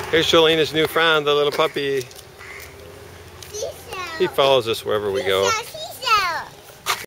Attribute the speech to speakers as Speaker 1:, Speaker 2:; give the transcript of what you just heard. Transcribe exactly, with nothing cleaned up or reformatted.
Speaker 1: Here's Sholena's new friend, the little puppy. He follows us wherever we go.